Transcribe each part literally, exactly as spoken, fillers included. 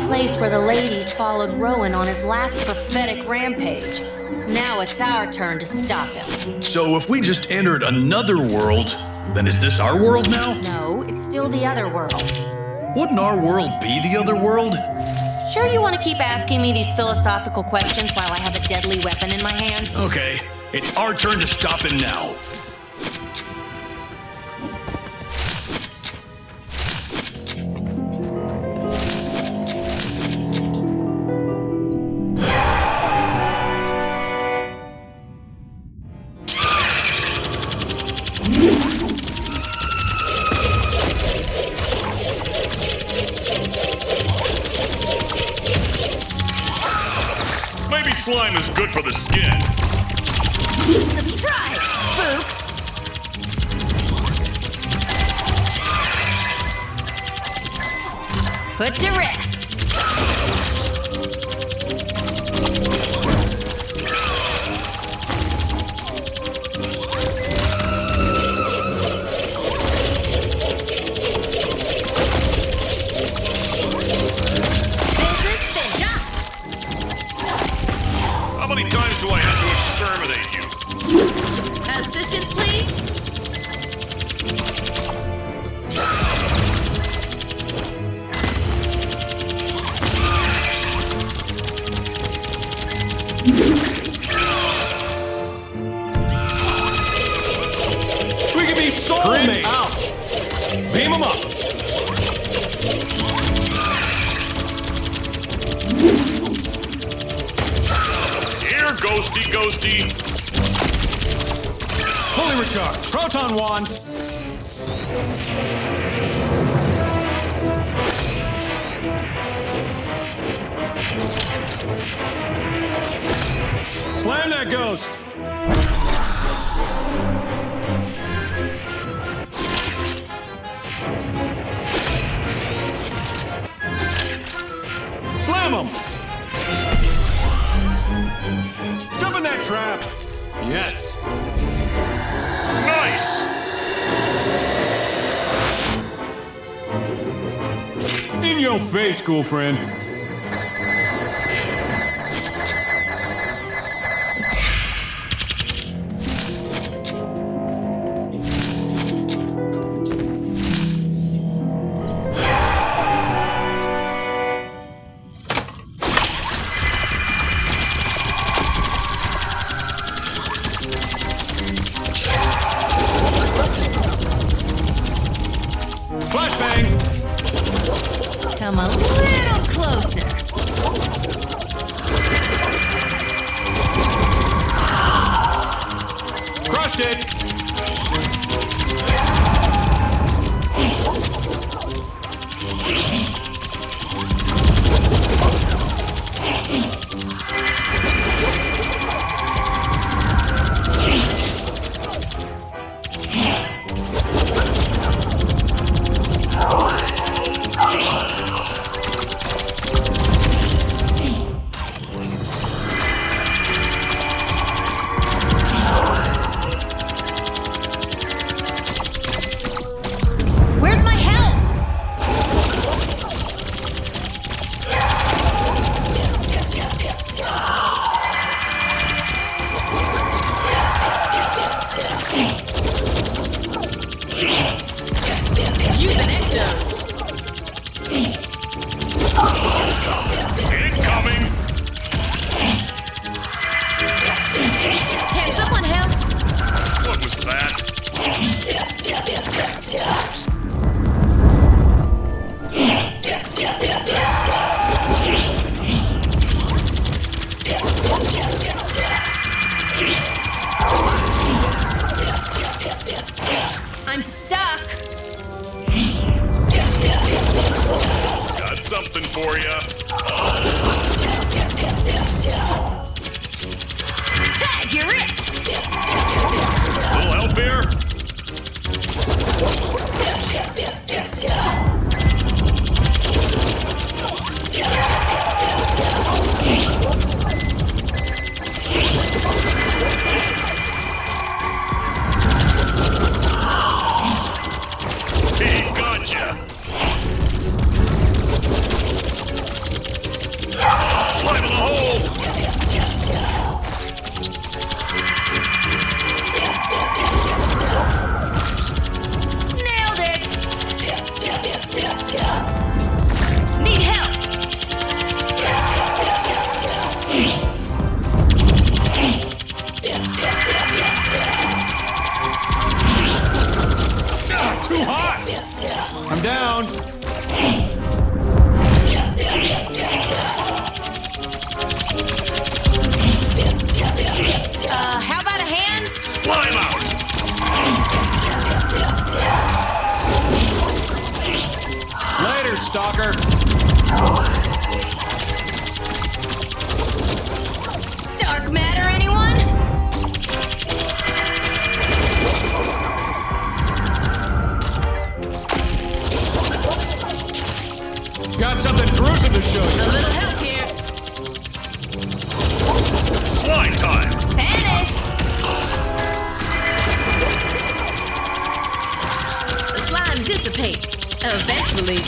place where the ladies followed Rowan on his last prophetic rampage. Now it's our turn to stop him. So if we just entered another world, then is this our world now? No, it's still the other world. Wouldn't our world be the other world? Sure you want to keep asking me these philosophical questions while I have a deadly weapon in my hand? Okay, it's our turn to stop him now. Slime is good for the skin. Surprise, spook! Put to rest. How many times do I have to exterminate you? Assistance, please? We could be soulmates! Out! Beam them up! Ghosty, ghosty. Fully recharged. Proton wands. Slam that ghost. Slam him. Jump in that trap! Yes. Nice! In your face, cool friend. Come a little closer. sleep.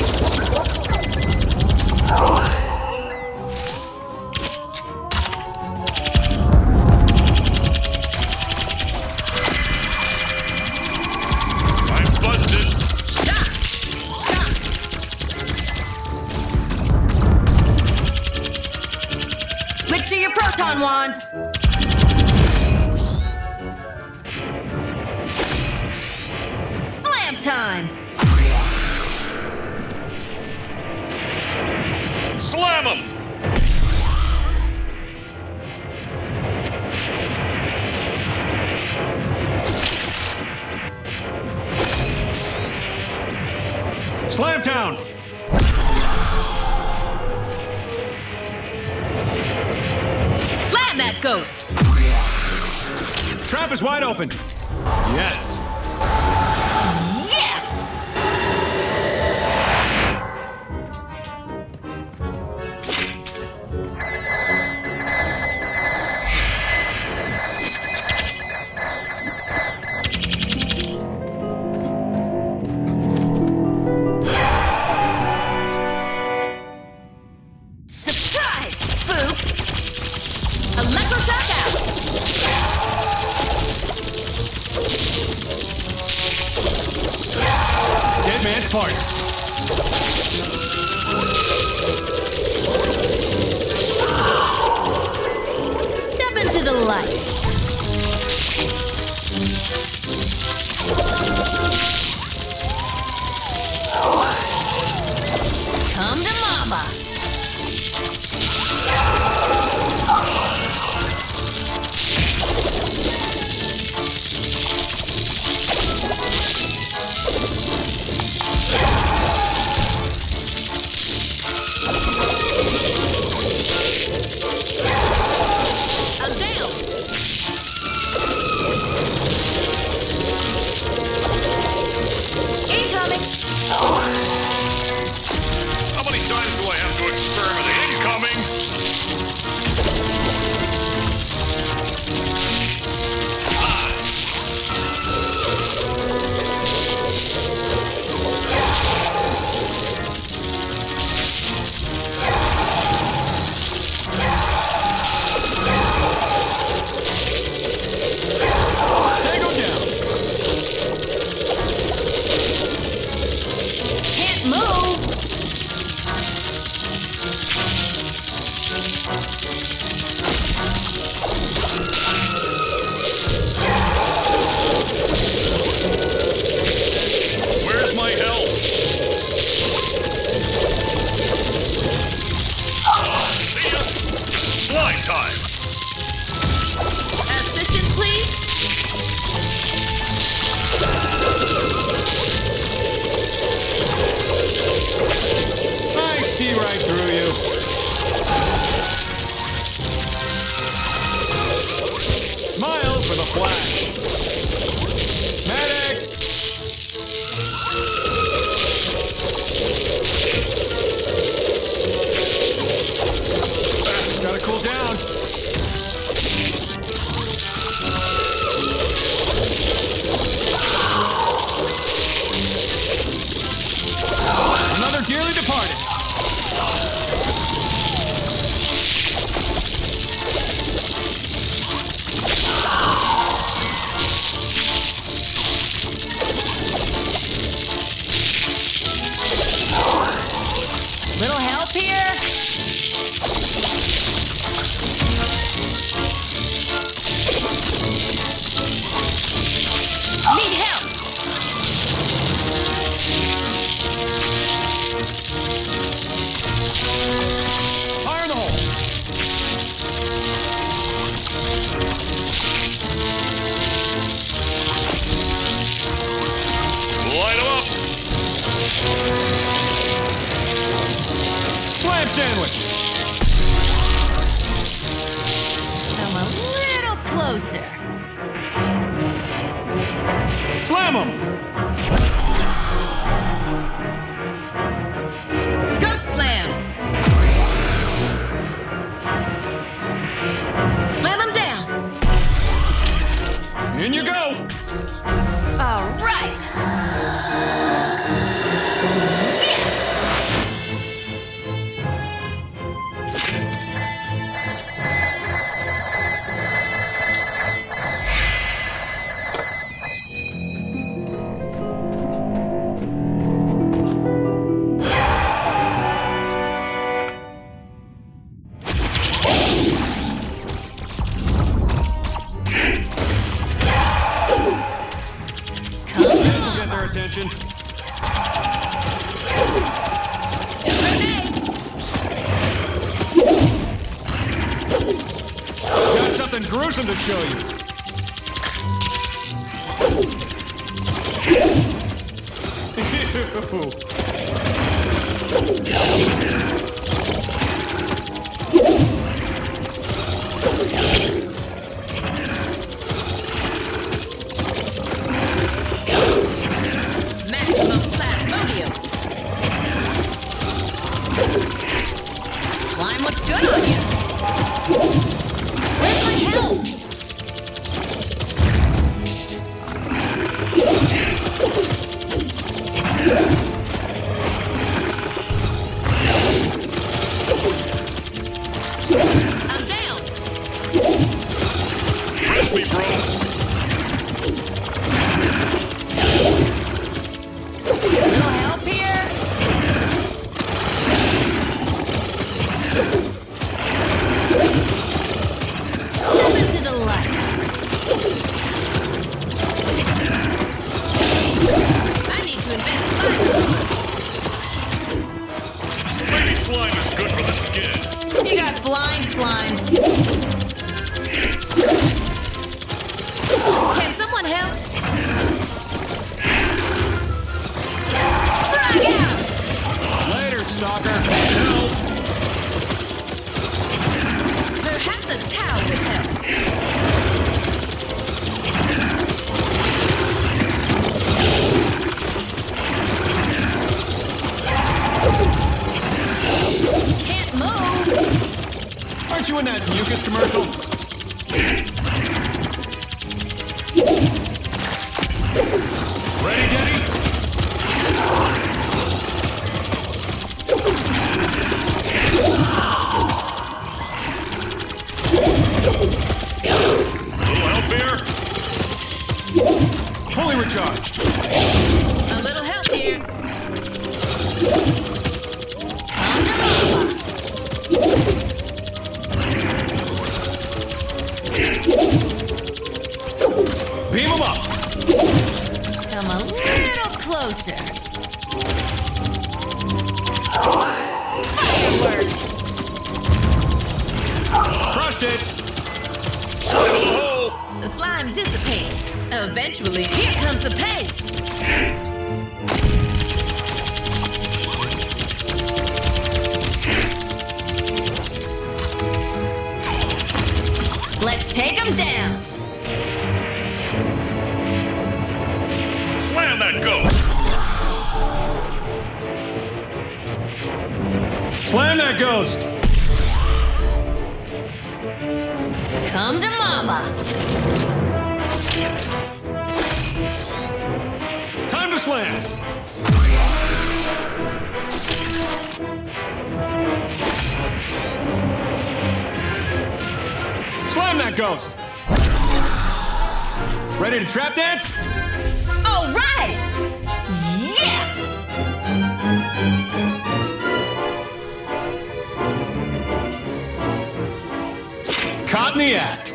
I'm busted. Shock! Shock! Switch to your proton wand. Slam time. Slam him! Slam Town! Slam that ghost! Trap is wide open. Yes. Yes! Surprise, spook! Electroshock out! Dead man's part. Step into the light. Come to mama. I'm down. Incoming. How many times do I have to exterminate? Incoming! Tango down. Can't move. Where's my help? See ya! Slime time! Assistant, please? I see right through you. Smile for the flash. Medic! Ah, gotta cool down. Another dearly departed. Little help here? Need help! Fire in the hole. Light 'em up! Slam sandwich. Come a little closer. Slam him. Ghost slam! Slam him down! In you go. All right. something gruesome to show you. Ew. Maximum plasmodium. Slime looks good on you. Where's my help? I'm down. Rest me, bro. Little help here? Step into the light. I need to invest fire. Baby slime is good for the skin. You got blind slime. Can someone help? Frag out! Later, stalker. Help! Perhaps a towel would help. Can't move. Aren't you in that mucus commercial? Ready, Denny? Little help here? Fully recharged. A little help here. Come to mama. Beam him up. Come a little closer. Fireworks! Crushed it. Slime in the hole! The slime dissipates. Eventually, here comes the pain. Let's take them down. Slam that ghost! Slam that ghost. Come to mama. Time to slam. Slam that ghost. Ready to trap dance? All right! Yes! Caught in the act.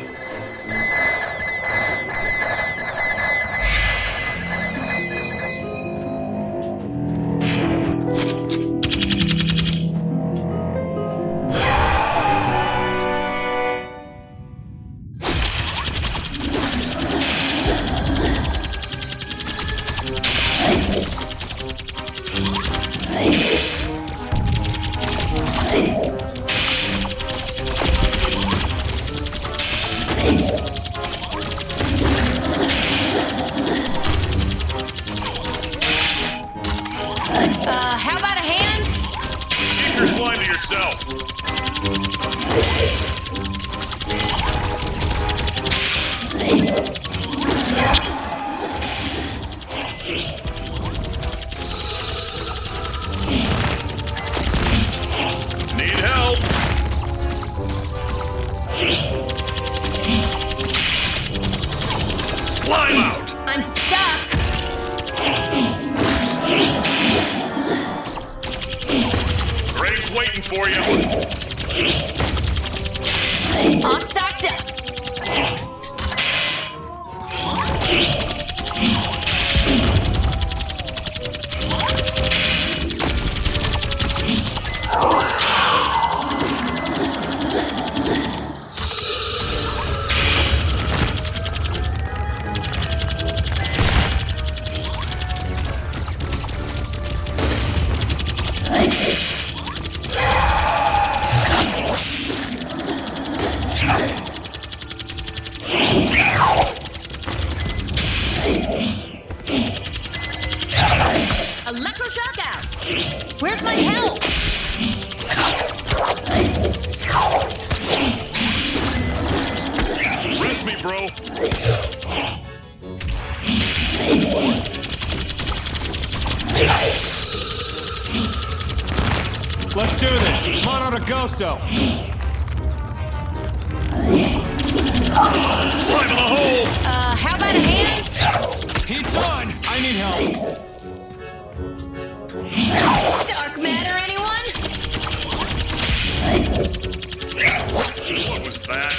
Uh, how about a hand? Keep your slime to yourself. Need help? Slime out! I'm stuck. Grave's waiting for you. go. Let's do this. Mono to Ghosto. Slime in the hole. Uh, how about a hand? Heat's on. I need help. Dark matter, anyone? What was that?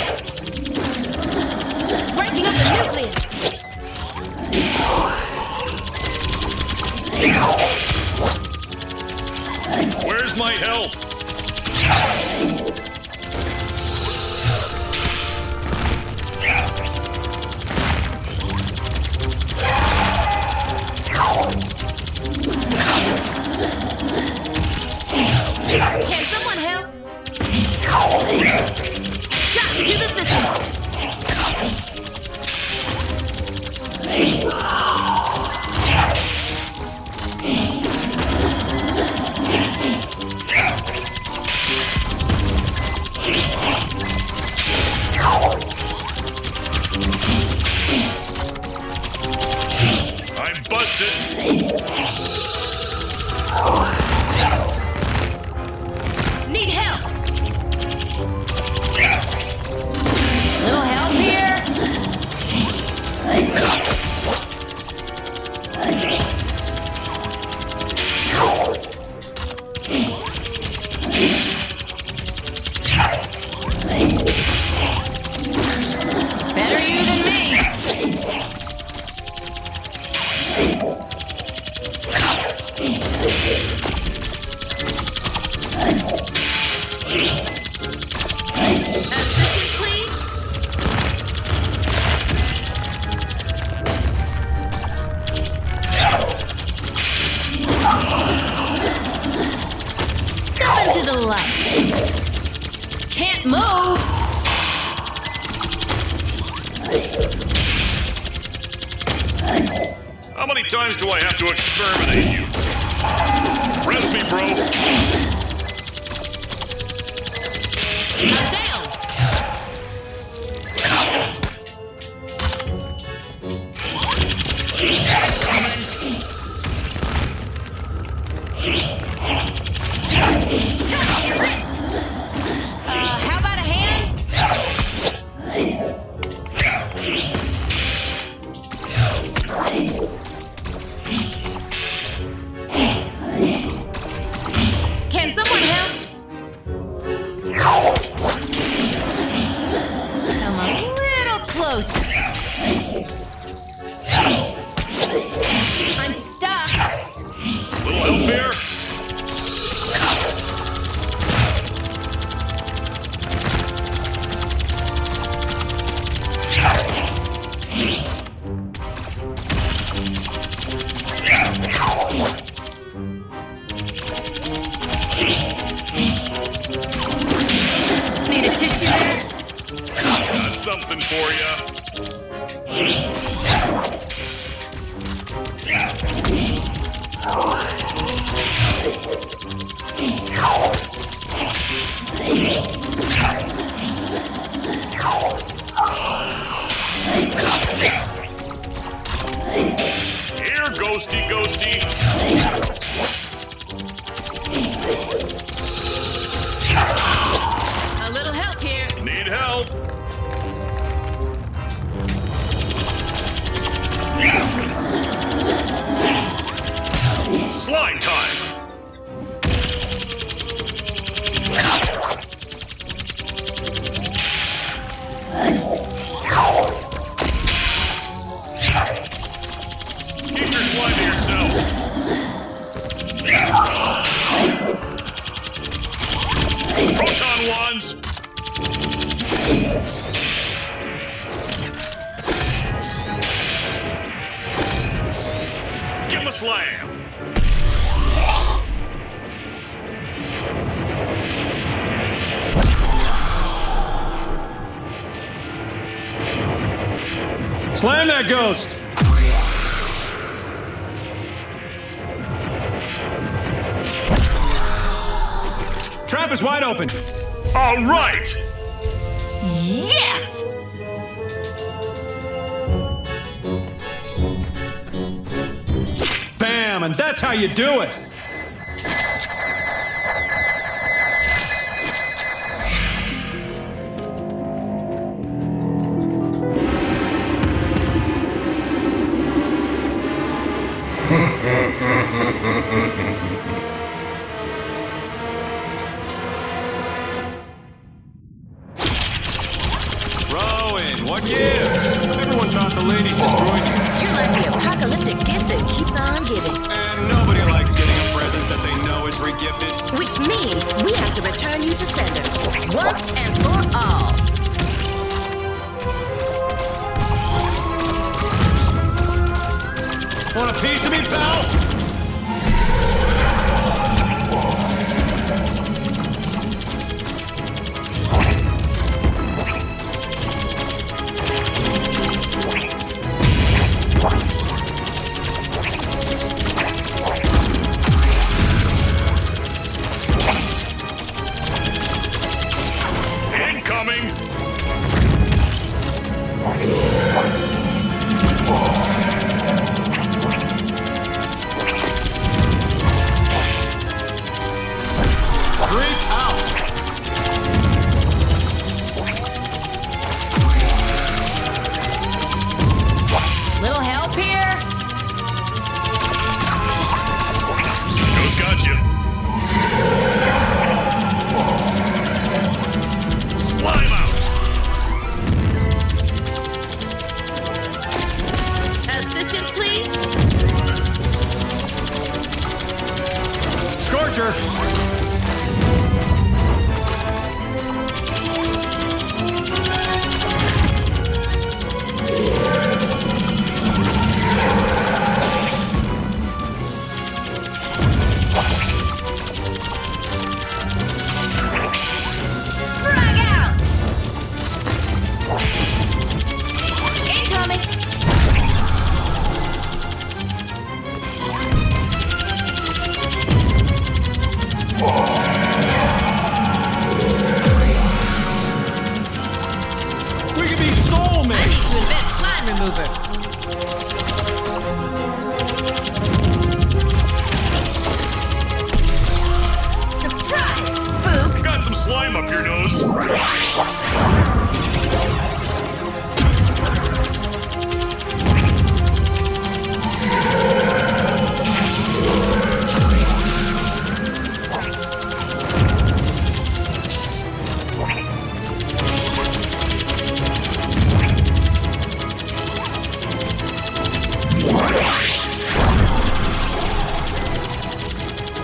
Breaking up the nucleus. Where's my help? Can someone help? Shot to the system. I'm busted. Need help. Little help here? Better you than me. Assistant, please. Step into the light. Can't move. How many times do I have to exterminate you? Rest me, bro. I'm down. Uh, how about a hand? Can someone help? Come a little closer. I'm stuck. Little help here? Need a tissue there? Got something for ya. Here, ghosty, ghosty. A little help here. Need help. Slime time. Keep your slime to yourself. Proton wands. Give him a slam. Slam that ghost. Trap is wide open. All right. Yes! that's how you do it. Rowan, what gives? Everyone thought the ladies destroyed you. You're like the apocalyptic gift that keeps on giving. And nobody likes getting a present that they know is regifted. Which means we have to return you to sender. Once and for all. Want a piece of me, pal? Incoming! Freak out! Little help here? Ghost got you. Slime out! Assistance, please. Scorcher! Frag out. Incoming. We could be I need soulmates! to invent slime remover. Surprise, Spook! Got some slime up your nose.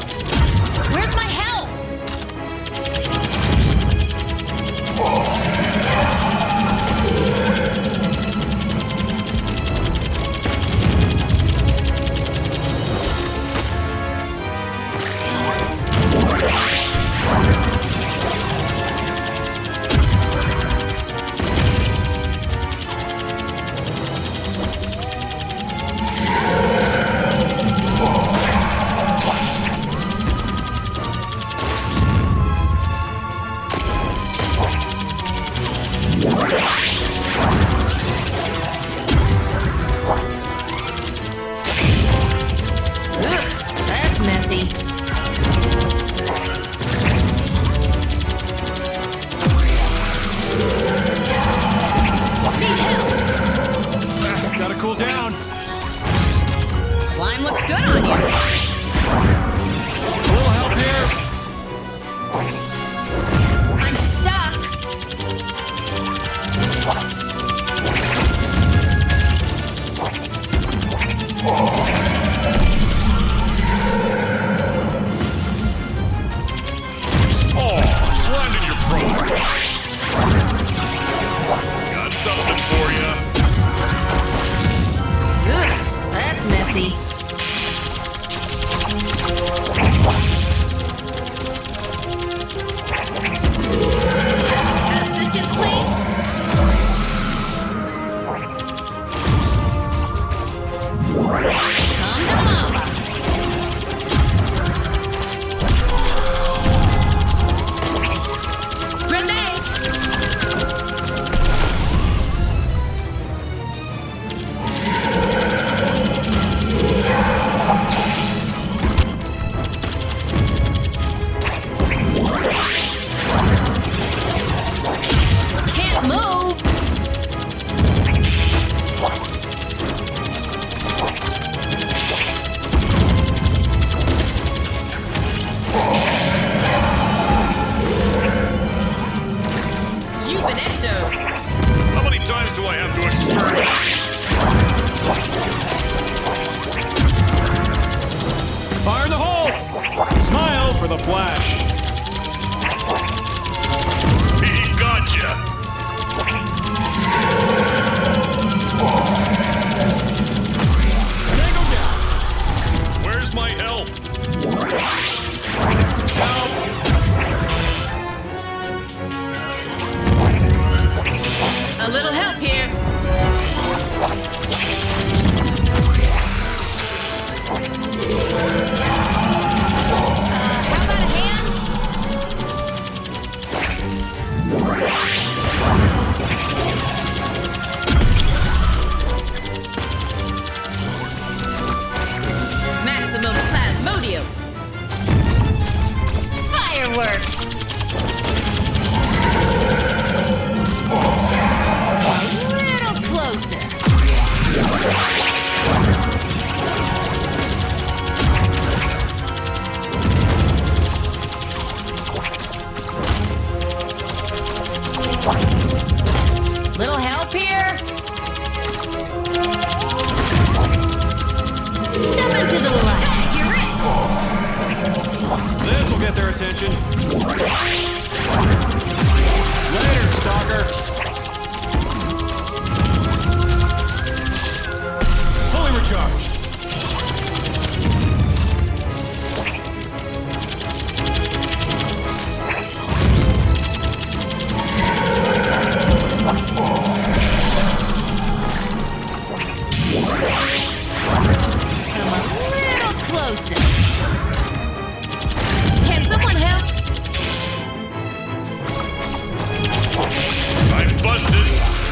Where's my help? You've been ecto. How many times do I have to exterminate? Fire in the hole! Smile for the flash. He gotcha! Tango down. Where's my help? Help. A little help here. Maximum plasmodium. Fireworks! A little closer. Little help here? Step into the light. You're it. This will get their attention. Later, stalker. Fully recharged. Come a little closer. Can someone help? I'm busted!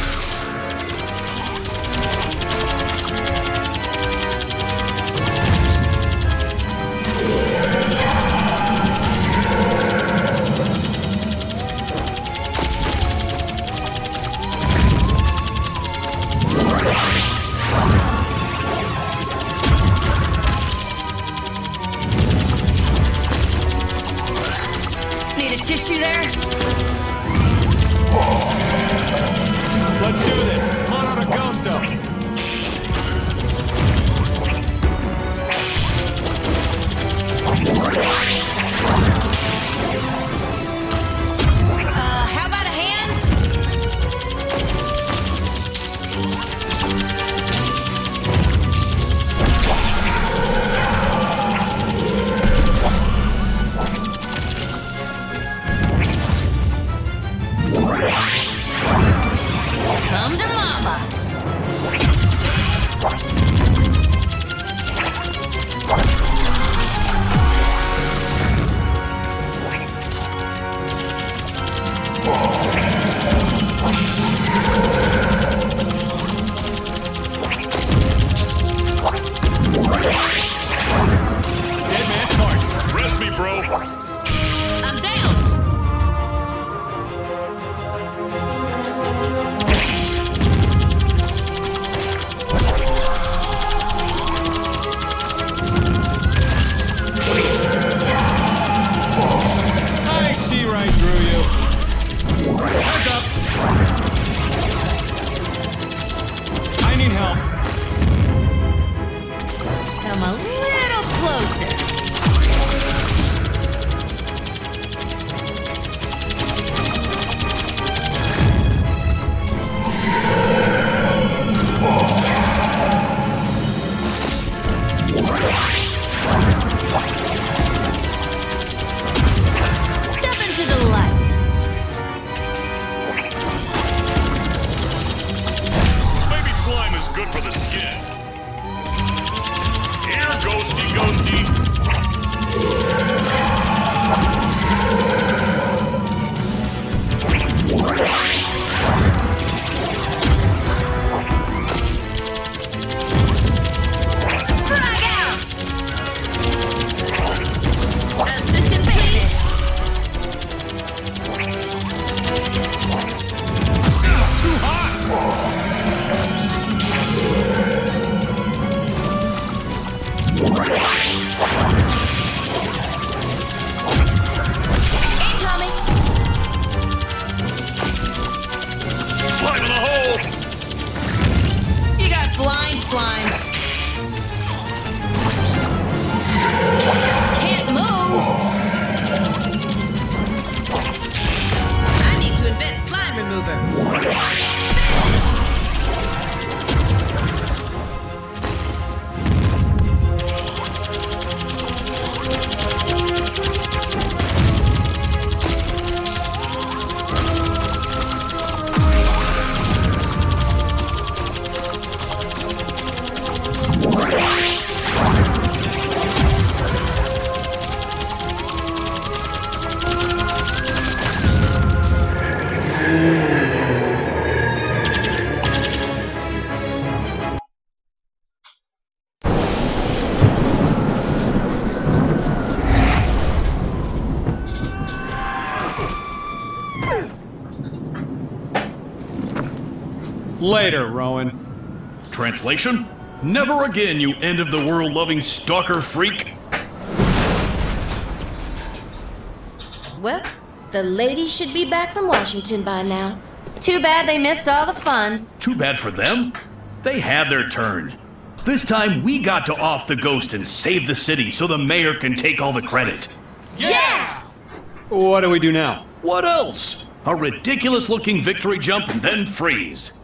Need a tissue there? Let's do this. Come on out of Ghosto. Uh, how about a hand? Come to mama. Dead man's heart. Rest me, bro! I'm down. mover. Later, Rowan. Translation? Never again, you end-of-the-world-loving stalker freak. Well, the lady should be back from Washington by now. Too bad they missed all the fun. Too bad for them. They had their turn. This time, we got to off the ghost and save the city so the mayor can take all the credit. Yeah! What do we do now? What else? A ridiculous-looking victory jump and then freeze.